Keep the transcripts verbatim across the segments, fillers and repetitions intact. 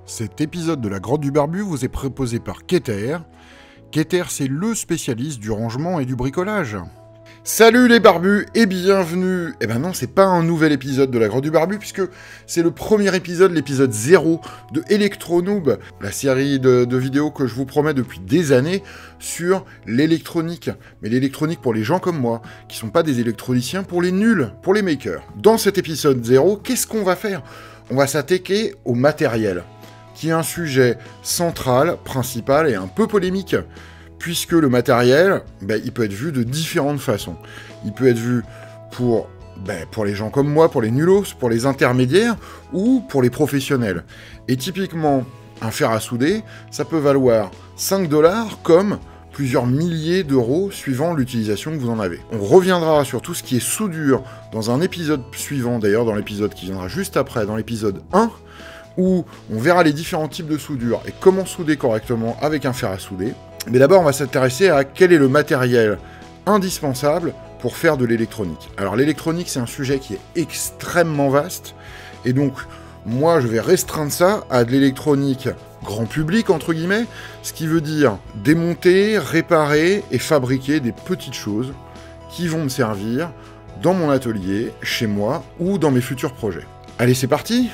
Cet épisode de la Grotte du Barbu vous est proposé par Keter. Keter, c'est le spécialiste du rangement et du bricolage. Salut les barbus et bienvenue. Eh ben non, c'est pas un nouvel épisode de la Grotte du Barbu puisque c'est le premier épisode, l'épisode zéro de Electronoob, la série de, de vidéos que je vous promets depuis des années sur l'électronique. Mais l'électronique pour les gens comme moi, qui sont pas des électroniciens, pour les nuls, pour les makers. Dans cet épisode zéro, qu'est-ce qu'on va faire? On va s'attaquer au matériel, qui est un sujet central, principal et un peu polémique, puisque le matériel, ben, il peut être vu de différentes façons. Il peut être vu pour, ben, pour les gens comme moi, pour les nulos, pour les intermédiaires, ou pour les professionnels. Et typiquement, un fer à souder, ça peut valoir cinq dollars comme plusieurs milliers d'euros suivant l'utilisation que vous en avez. On reviendra sur tout ce qui est soudure dans un épisode suivant, d'ailleurs dans l'épisode qui viendra juste après, dans l'épisode un, où on verra les différents types de soudure et comment souder correctement avec un fer à souder. Mais d'abord, on va s'intéresser à quel est le matériel indispensable pour faire de l'électronique. Alors l'électronique, c'est un sujet qui est extrêmement vaste, et donc moi je vais restreindre ça à de l'électronique grand public, entre guillemets, ce qui veut dire démonter, réparer et fabriquer des petites choses qui vont me servir dans mon atelier, chez moi, ou dans mes futurs projets. Allez, c'est parti!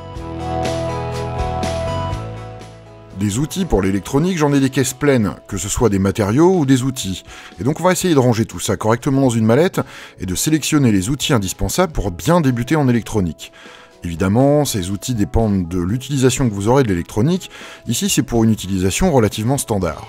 Des outils pour l'électronique, j'en ai des caisses pleines, que ce soit des matériaux ou des outils. Et donc on va essayer de ranger tout ça correctement dans une mallette et de sélectionner les outils indispensables pour bien débuter en électronique. Évidemment, ces outils dépendent de l'utilisation que vous aurez de l'électronique. Ici, c'est pour une utilisation relativement standard.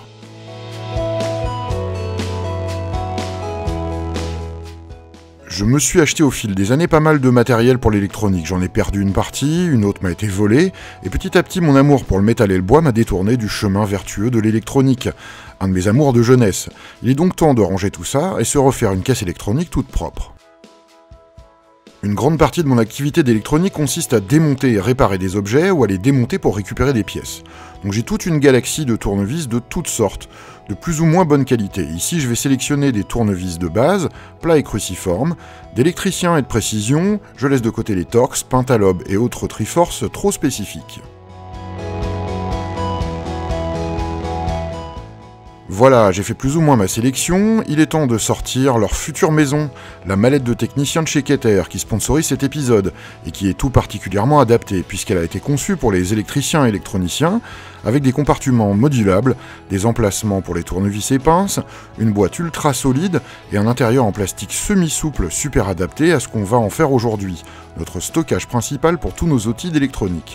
Je me suis acheté au fil des années pas mal de matériel pour l'électronique. J'en ai perdu une partie, une autre m'a été volée, et petit à petit mon amour pour le métal et le bois m'a détourné du chemin vertueux de l'électronique, un de mes amours de jeunesse. Il est donc temps de ranger tout ça et se refaire une caisse électronique toute propre. Une grande partie de mon activité d'électronique consiste à démonter et réparer des objets ou à les démonter pour récupérer des pièces. Donc j'ai toute une galaxie de tournevis de toutes sortes, de plus ou moins bonne qualité. Ici je vais sélectionner des tournevis de base, plats et cruciformes, d'électriciens et de précision, je laisse de côté les Torx, Pentalobe et autres Triforce trop spécifiques. Voilà, j'ai fait plus ou moins ma sélection, il est temps de sortir leur future maison, la mallette de technicien de chez Keter, qui sponsorise cet épisode, et qui est tout particulièrement adaptée, puisqu'elle a été conçue pour les électriciens et électroniciens, avec des compartiments modulables, des emplacements pour les tournevis et pinces, une boîte ultra solide, et un intérieur en plastique semi-souple super adapté à ce qu'on va en faire aujourd'hui, notre stockage principal pour tous nos outils d'électronique.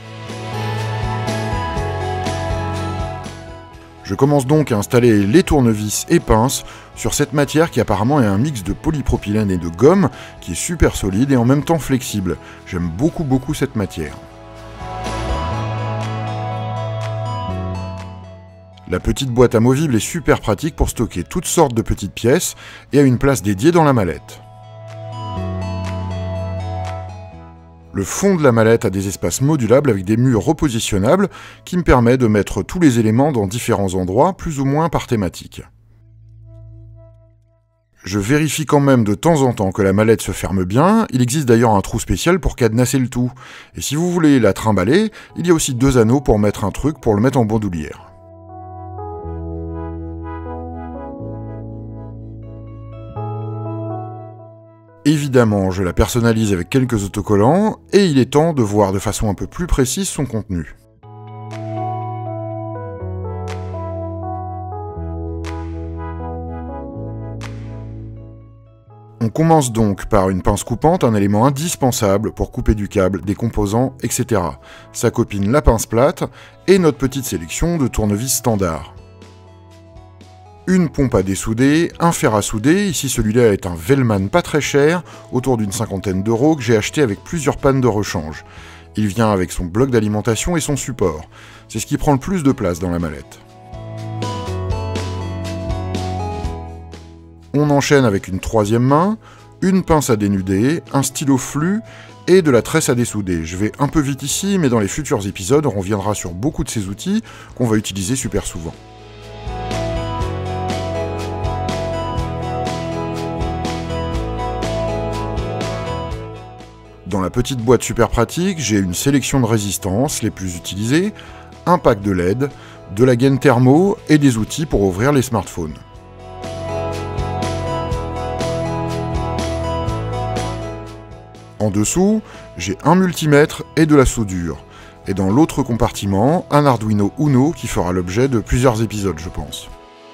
Je commence donc à installer les tournevis et pinces sur cette matière qui apparemment est un mix de polypropylène et de gomme qui est super solide et en même temps flexible. J'aime beaucoup beaucoup cette matière. La petite boîte amovible est super pratique pour stocker toutes sortes de petites pièces et a une place dédiée dans la mallette. Le fond de la mallette a des espaces modulables avec des murs repositionnables qui me permettent de mettre tous les éléments dans différents endroits, plus ou moins par thématique. Je vérifie quand même de temps en temps que la mallette se ferme bien, il existe d'ailleurs un trou spécial pour cadenasser le tout. Et si vous voulez la trimballer, il y a aussi deux anneaux pour mettre un truc pour le mettre en bandoulière. Évidemment, je la personnalise avec quelques autocollants, et il est temps de voir de façon un peu plus précise son contenu. On commence donc par une pince coupante, un élément indispensable pour couper du câble, des composants, et cetera. Sa copine la pince plate, et notre petite sélection de tournevis standard. Une pompe à dessouder, un fer à souder, ici celui-là est un Vellman pas très cher, autour d'une cinquantaine d'euros, que j'ai acheté avec plusieurs pannes de rechange. Il vient avec son bloc d'alimentation et son support. C'est ce qui prend le plus de place dans la mallette. On enchaîne avec une troisième main, une pince à dénuder, un stylo flux et de la tresse à dessouder. Je vais un peu vite ici, mais dans les futurs épisodes, on reviendra sur beaucoup de ces outils qu'on va utiliser super souvent. Dans la petite boîte super pratique, j'ai une sélection de résistances les plus utilisées, un pack de L E D, de la gaine thermo et des outils pour ouvrir les smartphones. En dessous, j'ai un multimètre et de la soudure. Et dans l'autre compartiment, un Arduino Uno qui fera l'objet de plusieurs épisodes, je pense.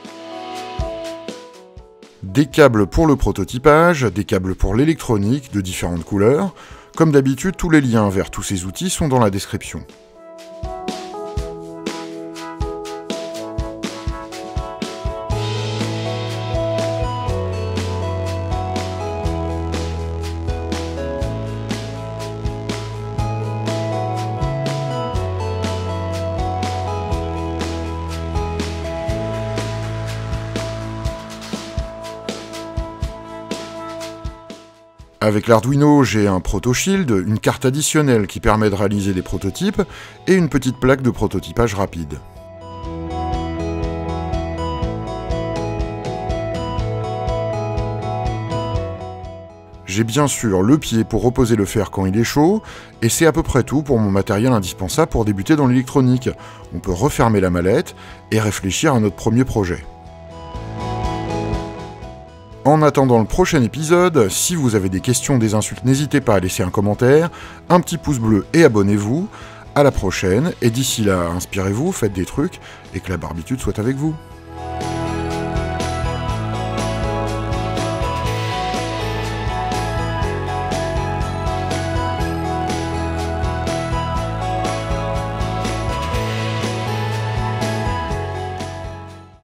Des câbles pour le prototypage, des câbles pour l'électronique de différentes couleurs. Comme d'habitude, tous les liens vers tous ces outils sont dans la description. Avec l'Arduino, j'ai un ProtoShield, une carte additionnelle qui permet de réaliser des prototypes, et une petite plaque de prototypage rapide. J'ai bien sûr le pied pour reposer le fer quand il est chaud, et c'est à peu près tout pour mon matériel indispensable pour débuter dans l'électronique. On peut refermer la mallette et réfléchir à notre premier projet. En attendant le prochain épisode, si vous avez des questions, des insultes, n'hésitez pas à laisser un commentaire, un petit pouce bleu et abonnez-vous. À la prochaine, et d'ici là, inspirez-vous, faites des trucs, et que la barbitude soit avec vous.